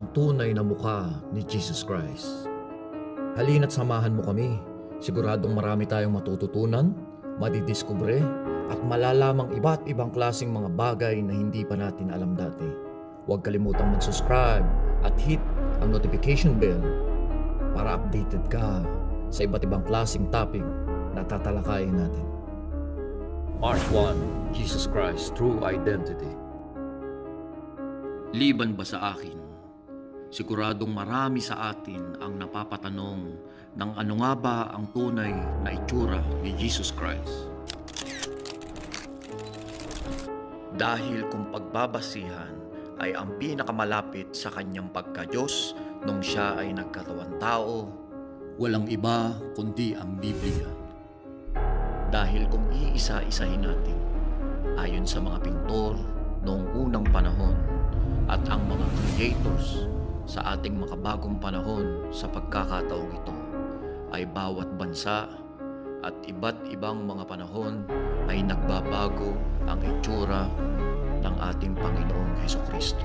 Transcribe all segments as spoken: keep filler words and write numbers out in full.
tunay na mukha ni Jesus Christ. Halina't samahan mo kami. Siguradong marami tayong matututunan, madidiskubre, at malalamang iba't ibang klaseng mga bagay na hindi pa natin alam dati. Huwag kalimutang mag-subscribe at hit ang notification bell para updated ka sa iba't ibang klaseng topic na tatalakayin natin. Part one. Jesus Christ, True Identity. Liban ba sa akin? Siguradong marami sa atin ang napapatanong ng ano nga ba ang tunay na itsura ni Jesus Christ. Dahil kung pagbabasihan ay ang pinakamalapit sa kanyang pagka-Diyos nung siya ay nagkatawan tao, walang iba kundi ang Biblia. Dahil kung iisa-isahin natin, ayon sa mga pintor noong unang panahon at ang mga creators sa ating makabagong panahon sa pagkakataong ito, ay bawat bansa at iba't ibang mga panahon ay nagbabago ang itsura ng ating Panginoong Hesukristo.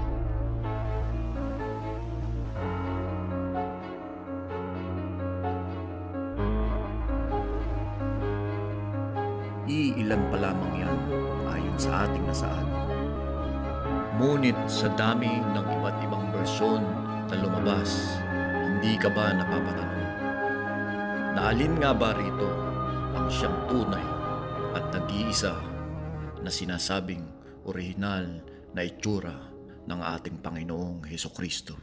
Iilan pa lamang yan ayon sa ating nasaad. Ngunit sa dami ng iba't ibang bersyon na lumabas, hindi ka ba napapatanong? Na alin nga ba rito ang siyang tunay at nag-iisa na sinasabing orihinal na itsura ng ating Panginoong Hesukristo?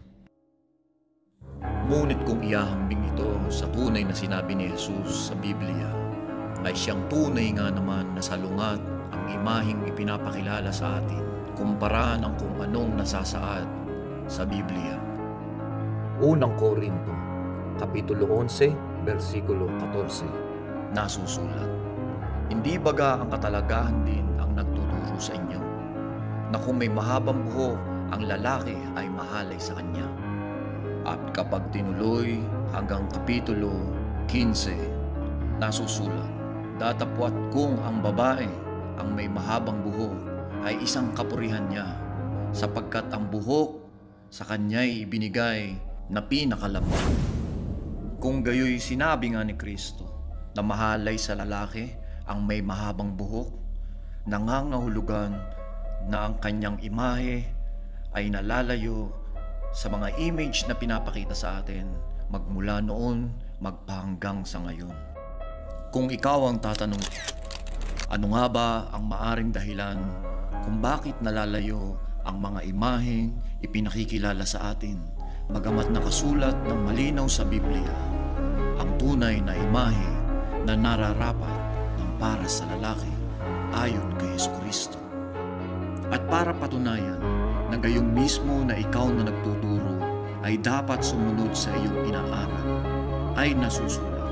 Ngunit kung iahambing ito sa tunay na sinabi ni Jesus sa Biblia, ay siyang tunay nga naman na salungat ang imaheng ipinapakilala sa atin kumpara ng kung anong nasasaad sa Biblia. Unang Korinto, Kapitulo eleven, versikulo fourteen, nasusulat, hindi baga ang katalagahan din ang nagtuturo sa inyo, na kung may mahabang buhok ang lalaki ay mahalay sa kanya? At kapag tinuloy hanggang Kapitulo fifteen, nasusulat, datapwat kung ang babae ang may mahabang buhok ay isang kapurihan niya, sapagkat ang buhok sa kanya'y ibinigay na pinakalambot. Kung gayoy sinabi nga ni Kristo na mahalay sa lalaki ang may mahabang buhok, nangangahulugan na ang kanyang imahe ay nalalayo sa mga image na pinapakita sa atin magmula noon magpahanggang sa ngayon. Kung ikaw ang tatanong, ano nga ba ang maaring dahilan kung bakit nalalayo ang mga imaheng ipinakikilala sa atin, bagamat nakasulat ng malinaw sa Biblia ang tunay na imahe na nararapat ng para sa lalaki ayon kay Hesukristo? At para patunayan na gayong mismo na ikaw na nagtuturo ay dapat sumunod sa iyong inaaral, ay nasusulat.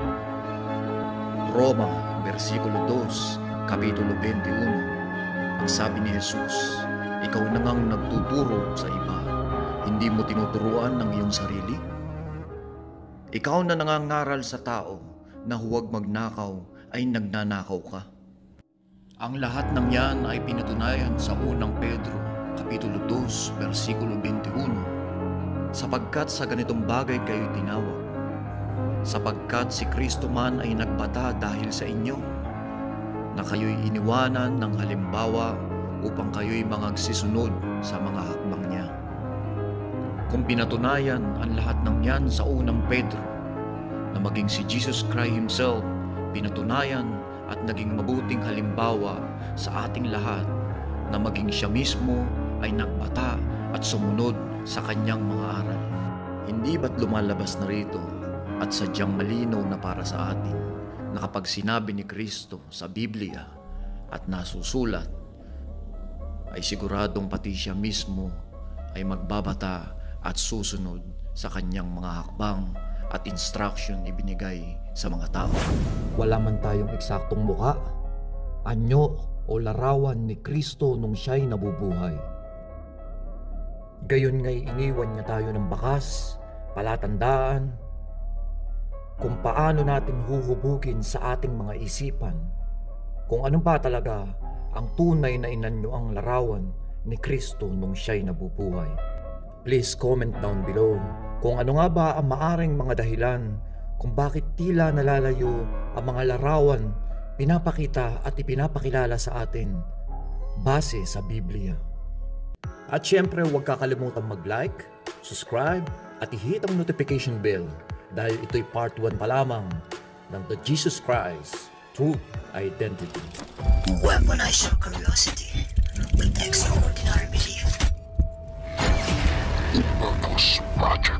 Roma, versikulo two, kapitulo twenty-one, ang sabi ni Jesus, ikaw na ngang nagtuturo sa iba, hindi mo tinuturuan ng iyong sarili? Ikaw na nangangaral sa tao na huwag magnakaw ay nagnanakaw ka. Ang lahat ng yan ay pinatunayan sa unang Pedro, kapitulo two, versikulo twenty-one, sapagkat sa ganitong bagay kayo tinawag, sapagkat si Kristo man ay nagbata dahil sa inyo, na kayo'y iniwanan ng halimbawa upang kayo'y mangagsisunod sa mga hakbang niya. Kung pinatunayan ang lahat ng yan sa unang Pedro, na maging si Jesus Christ Himself pinatunayan at naging mabuting halimbawa sa ating lahat, na maging siya mismo ay nagbata at sumunod sa kanyang mga aral. Hindi ba't lumalabas na rito at sadyang malinaw na para sa atin na kapag sinabi ni Kristo sa Biblia at nasusulat, ay siguradong pati siya mismo ay magbabata at susunod sa kanyang mga hakbang at instruction ibinigay sa mga tao. Wala man tayong eksaktong mukha, anyo o larawan ni Kristo nung siya'y nabubuhay. Gayon nga'y iniwan niya tayo ng bakas, palatandaan, kung paano natin huhubugin sa ating mga isipan kung ano pa talaga ang tunay na inanyo ang larawan ni Kristo nung siya'y nabubuhay. Please comment down below kung ano nga ba ang maaring mga dahilan kung bakit tila nalalayo ang mga larawan pinapakita at ipinapakilala sa atin base sa Biblia. At syempre huwag kakalimutan mag-like, subscribe at i-hit ang notification bell dahil ito'y part one pa lamang ng The Jesus Christ True Identity. Weaponize your curiosity with extraordinary belief. Purpose Magic.